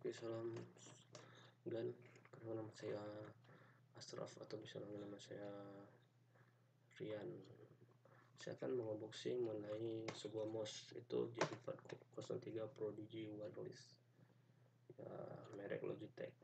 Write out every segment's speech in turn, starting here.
Oke, salam Gan. Kenal, nama saya Ashraf atau bisa nama saya Rian. Saya akan mengunboxing mengenai sebuah mouse, itu J403 Prodigy Wireless ya, merek Logitech.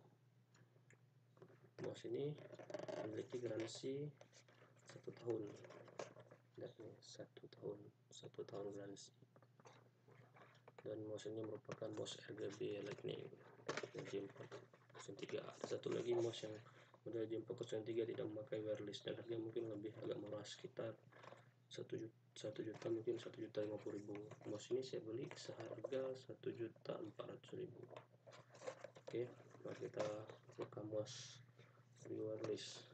Mouse ini memiliki garansi 1 tahun. Lihat nih, 1 tahun garansi. Dan mouse ini merupakan mouse RGB Lightning J403. Ada satu lagi mouse yang model J403 tidak memakai wireless dan harga mungkin agak murah, sekitar 1 juta, mungkin 1.050.000. Mouse ini saya beli seharga 1.400.000. Oke, mari kita buka mouse wireless.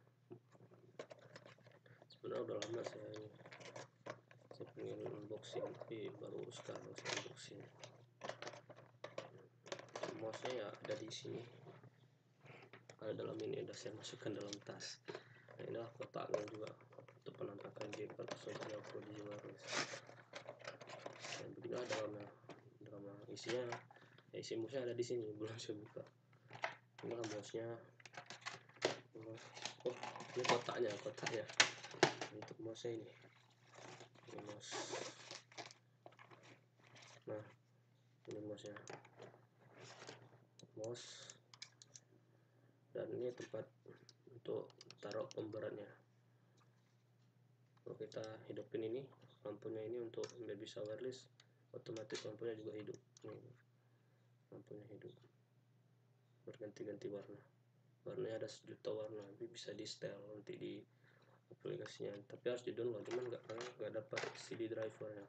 Sebenarnya udah lama saya pengen unboxing, tapi baru sekarang saya unboxing. Mouse-nya ya ada di sini, ada dalam ini, ada saya masukkan dalam tas. Nah, inilah kotaknya juga untuk penampakan J403 Prodigy Wireless. Dan beginilah dalam isinya. Isi mouse-nya ada di sini, belum saya buka. Inilah mouse-nya. Oh, ini kotaknya untuk mouse-nya ini mouse. Nah, ini mouse-nya, dan ini tempat untuk taruh pemberatnya. Kalau kita hidupin ini lampunya ini untuk biar bisa wireless, otomatis lampunya juga hidup. Lampunya hidup, berganti-ganti warnanya ada 1 juta warna, tapi bisa di setel nanti di aplikasinya, tapi harus di download, cuman nggak dapat CD drivernya.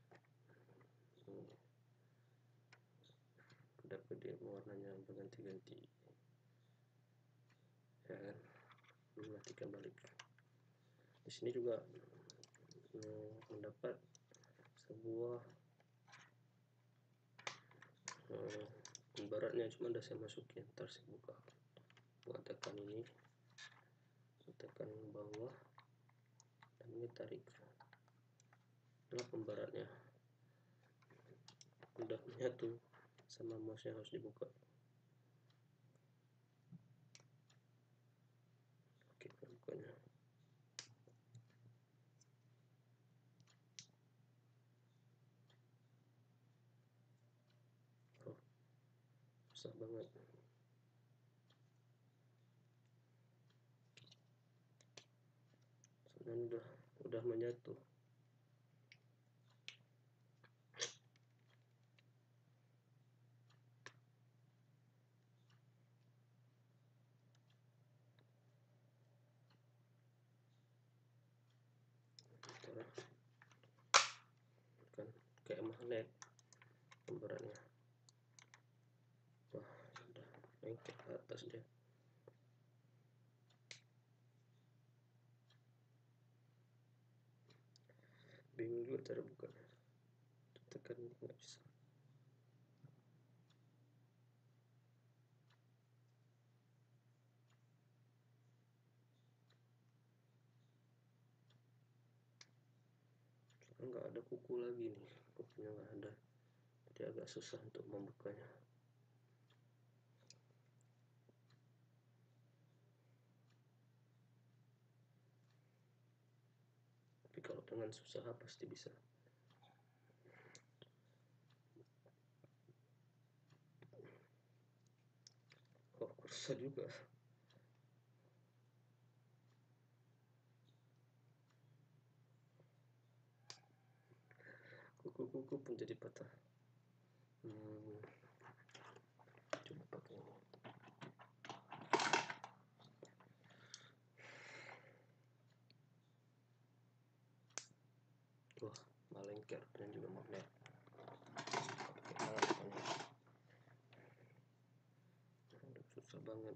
Dapat dia warnanya berganti-ganti ya kan. Matikan balik. Di sini juga mendapat sebuah pemberatnya, cuma udah saya masukin, ntar saya buka. Tekan ini, tekan bawah, dan ini tarik. Inilah pemberatnya, udah menyatu sama mouse-nya, harus dibuka. Oke, bukanya. Oh, susah banget. Soalnya udah menyatu. Kan kayak magnet pemberatnya. Wah, udah lengket ke atas dia. Bingung juga cara bukanya, tekan nggak bisa. Nggak ada kuku lagi nih, kukunya nggak ada, jadi agak susah untuk membukanya. Tapi kalau dengan usaha pasti bisa. Kok kursa juga. Kuku-kuku pun jadi patah. Coba pakai ini. Wah, malengker dan juga magnet. Susah banget.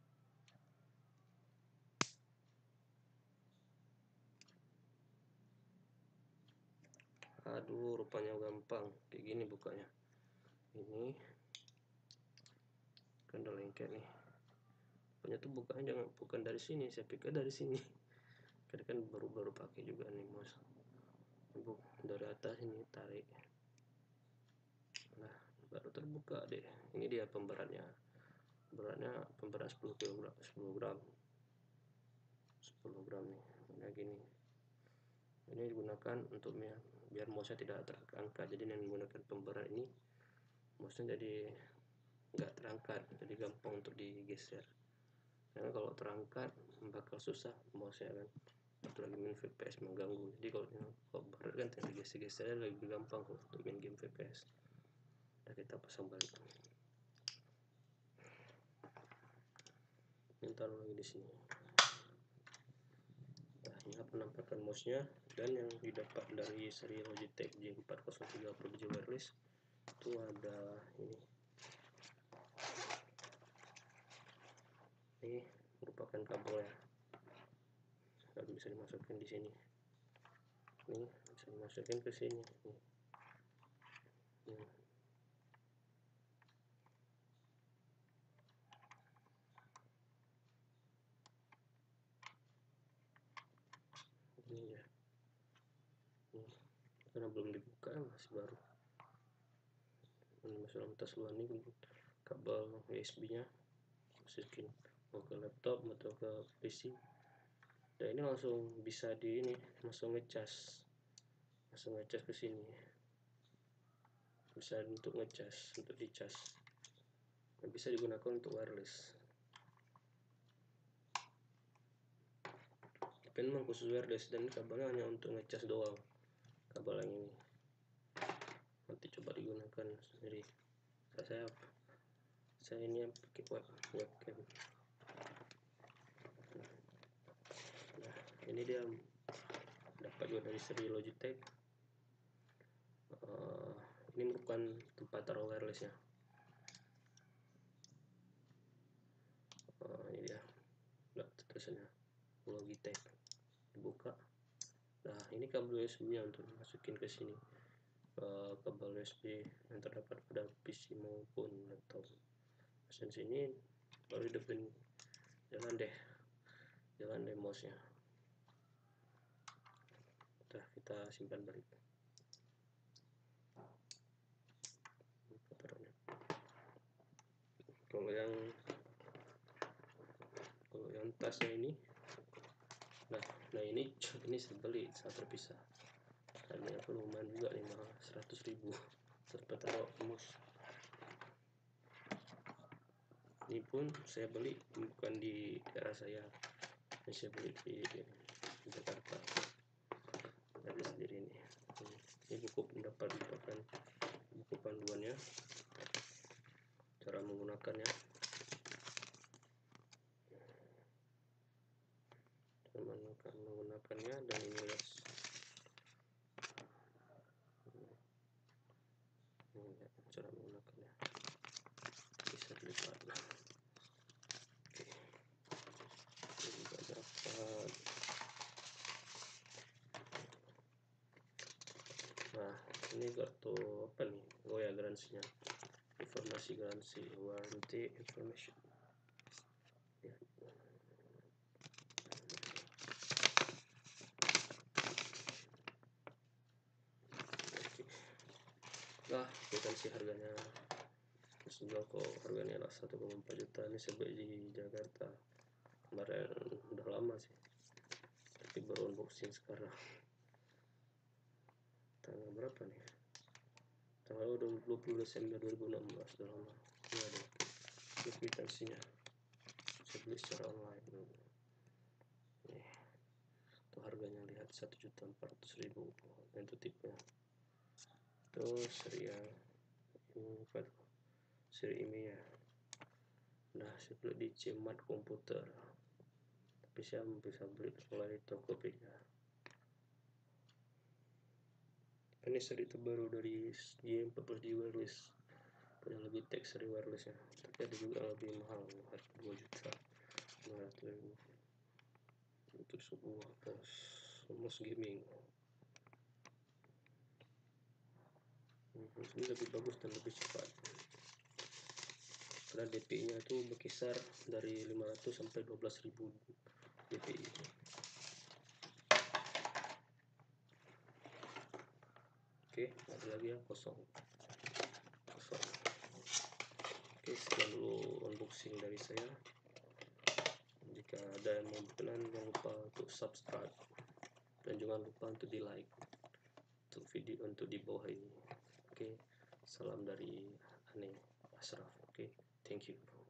Aduh, rupanya gampang kayak gini bukanya. Ini kan udah lengket nih. Rupanya tuh bukanya bukan dari sini, saya pikir dari sini. Karena kan baru pakai juga nih mouse. Dari atas ini tarik. Nah, baru terbuka deh. Ini dia pemberatnya, pemberat 10 gram 10 gram nih. Nah gini, ini digunakan untuk biar mouse-nya tidak terangkat. Jadi yang menggunakan pemberat ini mouse-nya jadi nggak terangkat, jadi gampang untuk digeser. Karena kalau terangkat bakal susah mouse-nya kan, apalagi main FPS mengganggu. Jadi kalau berat kan tinggal digeser-geser lebih gampang untuk main game FPS. Nah kita pasang balik. Ini taruh lagi di sini. Nah ini penampakan mouse-nya, dan yang didapat dari seri Logitech J403 Pro Bridge Wireless itu ada ini merupakan kabel ya, lalu bisa dimasukkan di sini. Ini bisa dimasukin ke sini nih. Ini ya, karena belum dibuka, masih baru. Ini masuk dalam tas luar nih, kabel USB nya masukin mau ke laptop atau ke PC. Dan ini langsung bisa langsung ngecas ke sini, bisa untuk ngecas, untuk dicas, dan bisa digunakan untuk wireless. Tapi memang khusus wireless, dan kabelnya hanya untuk ngecas doang, kabel yang ini. Nanti coba digunakan sendiri. Saya ini yang pakai webcam. Nah ini dia dapat juga dari seri Logitech. Ini merupakan tempat taruh wireless ya. Ini dia tulisannya Logitech, dibuka. Nah ini kabel USB nya untuk dimasukin ke sini, kabel USB yang terdapat pada PC maupun laptop. Mesin sini baru hidupin, jalan deh mouse nya. Udah kita simpan balik. Kalau yang tasnya ini, nah ini saya beli saat terpisah, harganya pun lumayan juga, 100.000 serta taruh mouse. Ini pun saya beli bukan di daerah saya beli di Jakarta, dari sendiri ini cukup mendapatkan buku panduannya, cara menggunakannya, dan ini ya, cara menggunakannya bisa dilihat. Oke, ini juga dapat. Nah ini kartu apa nih? Oh ya, garansinya, informasi garansi, warranty information ya. Nah garansi harganya sejual kok, harganya lah 1,4 juta. Ini saya beli di Jakarta kemarin, udah lama sih, tapi baru unboxing sekarang. Tanggal berapa nih? Tanggal 20 Desember 2016, udah lama. Ini ada kwitansinya, saya beli secara online. Nih tuh harganya, lihat 1.400.000. Nah itu tipenya. Terus seri ini ya. Nah saya beli di Cmart Komputer, tapi saya bisa beli melalui Tokopedia. Ini seri terbaru dari J403 Wireless, pada Logitech seri wirelessnya, tapi ada juga lebih mahal, harga 2.500.000 untuk sebuah mouse gaming. Ini lebih bagus dan lebih cepat, karena DPI nya itu berkisar dari 500 sampai 12.000 DPI. Oke, ada lagi ya, kosong. sekian dulu unboxing dari saya. Jika ada yang mau berkenan, jangan lupa untuk subscribe dan jangan lupa untuk di like untuk video untuk di bawah ini. Oke, salam dari Ane Ashraf. Oke, thank you.